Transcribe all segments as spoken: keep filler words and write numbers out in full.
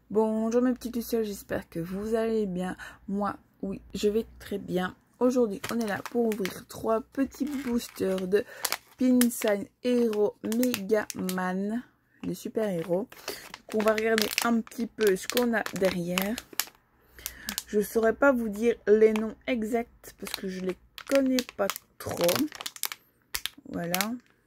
Bonjour mes petites lucioles, j'espère que vous allez bien. Moi, oui, je vais très bien. Aujourd'hui, on est là pour ouvrir trois petits boosters de Pinside Hero Mega Man, les super-héros. On va regarder un petit peu ce qu'on a derrière. Je ne saurais pas vous dire les noms exacts parce que je les connais pas trop. Voilà.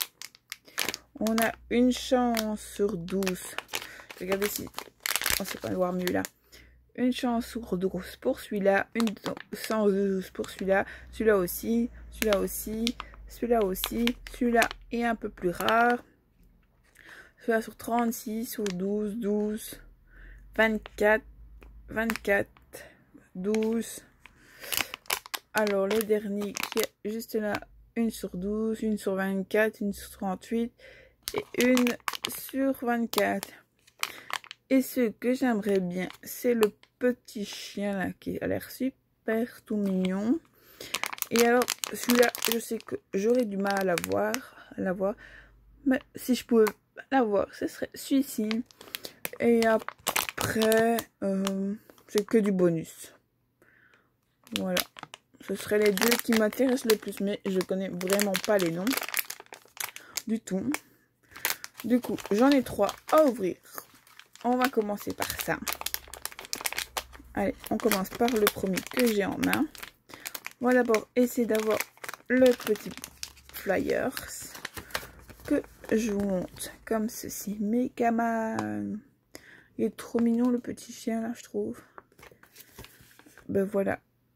On a une chance sur douze. Regardez si on ne sait pas le voir mieux là. Une chance sur douze pour celui-là. Une chance douze pour celui-là. Celui-là aussi. Celui-là aussi. Celui-là aussi. Celui-là est un peu plus rare. Celui-là sur trente-six, sur douze, douze, vingt-quatre, vingt-quatre, douze. Alors le dernier qui est juste là. Une sur douze, une sur vingt-quatre, une sur trente-huit et une sur vingt-quatre. Et ce que j'aimerais bien, c'est le petit chien là qui a l'air super tout mignon. Et alors, celui-là, je sais que j'aurais du mal à l'avoir, à l'avoir. Mais si je pouvais l'avoir, ce serait celui-ci. Et après, euh, c'est que du bonus. Voilà. Ce seraient les deux qui m'intéressent le plus. Mais je connais vraiment pas les noms. Du tout. Du coup, j'en ai trois à ouvrir. On va commencer par ça. Allez, on commence par le premier que j'ai en main. On va d'abord essayer d'avoir le petit flyers que je vous montre comme ceci. Mega Man. Il est trop mignon le petit chien là, je trouve. Ben voilà.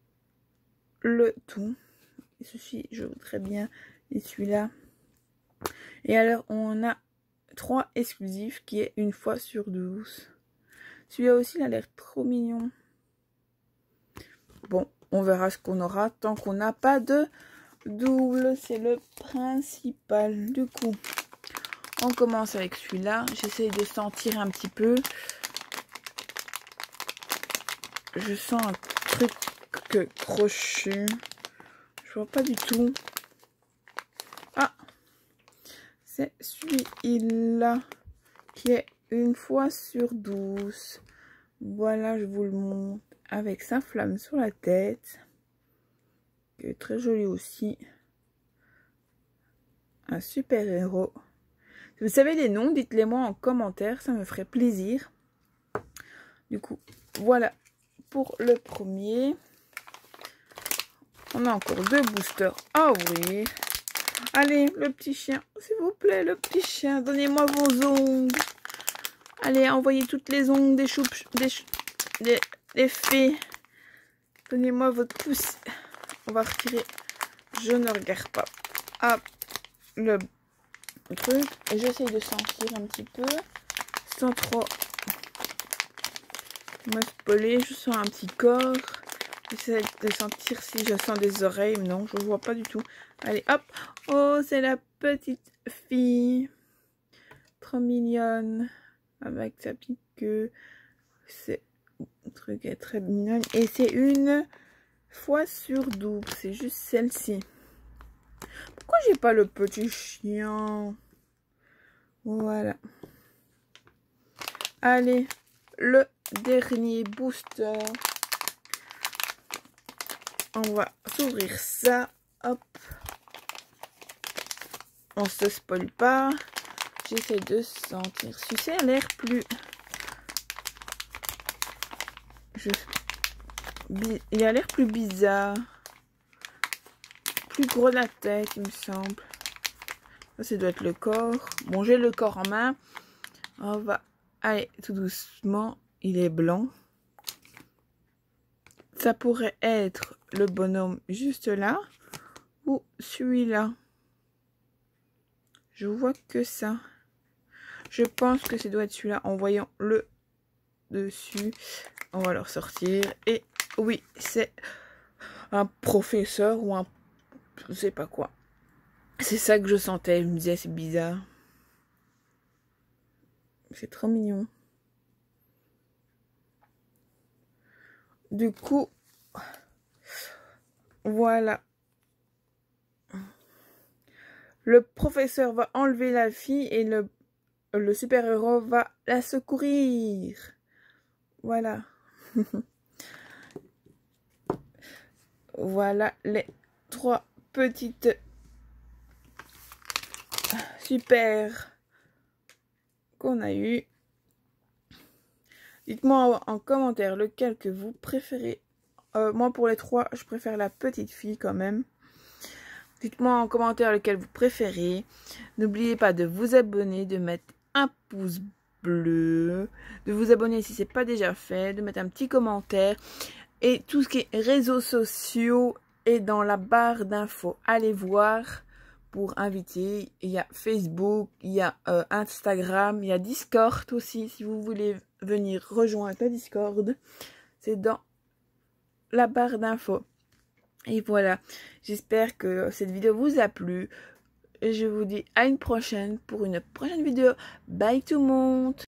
Le tout. Et ceci, je voudrais bien. Et celui-là. Et alors, on a trois exclusifs qui est une fois sur douze. Celui-là aussi, il a l'air trop mignon. Bon, on verra ce qu'on aura tant qu'on n'a pas de double. C'est le principal. Du coup, on commence avec celui-là. J'essaye de sentir un petit peu. Je sens un truc que crochu. Je vois pas du tout. Ah! C'est celui-là qui est une fois sur douze. Voilà, je vous le montre avec sa flamme sur la tête. Qui est très joli aussi. Un super héros. Si vous savez les noms, dites-les moi en commentaire, ça me ferait plaisir. Du coup, voilà pour le premier. On a encore deux boosters à ouvrir. Allez, le petit chien, s'il vous plaît, le petit chien, donnez-moi vos ongles. Allez, envoyez toutes les ongles des choupes, des, des, des fées. Donnez-moi votre pouce. On va retirer. Je ne regarde pas. Hop, le truc. Et j'essaye de sentir un petit peu. Sans trop me spoiler. Je sens un petit corps. J'essaie de sentir si je sens des oreilles. Non, je ne vois pas du tout. Allez, hop. Oh, c'est la petite fille. Trop mignonne. Avec sa petite queue. C'est un truc est très mignonne. Et c'est une fois sur douze. C'est juste celle-ci. Pourquoi j'ai pas le petit chien? Voilà. Allez, le dernier booster. On va s'ouvrir ça. Hop. On se spoile pas. J'essaie de sentir. Si ça a l'air plus... Je... Il a l'air plus bizarre. Plus gros la tête, il me semble. Ça, ça doit être le corps. Bon, j'ai le corps en main. On va aller tout doucement. Il est blanc. Ça pourrait être le bonhomme juste là. Ou celui-là. Je vois que ça. Je pense que ça doit être celui-là en voyant le dessus. On va le ressortir. Et oui, c'est un professeur ou un... Je sais pas quoi. C'est ça que je sentais. Je me disais, c'est bizarre. C'est trop mignon. Du coup, voilà. Le professeur va enlever la fille et le, le super-héros va la secourir. Voilà. Voilà les trois petites super qu'on a eu. Dites-moi en, en commentaire lequel que vous préférez. Euh, moi pour les trois, je préfère la petite fille quand même. Dites-moi en commentaire lequel vous préférez. N'oubliez pas de vous abonner, de mettre un pouce bleu, de vous abonner si ce n'est pas déjà fait, de mettre un petit commentaire. Et tout ce qui est réseaux sociaux est dans la barre d'infos. Allez voir pour inviter. Il y a Facebook, il y a euh, Instagram, il y a Discord aussi. Si vous voulez venir rejoindre la Discord, c'est dans la barre d'infos. Et voilà, j'espère que cette vidéo vous a plu. Je vous dis à une prochaine pour une prochaine vidéo. Bye tout le monde!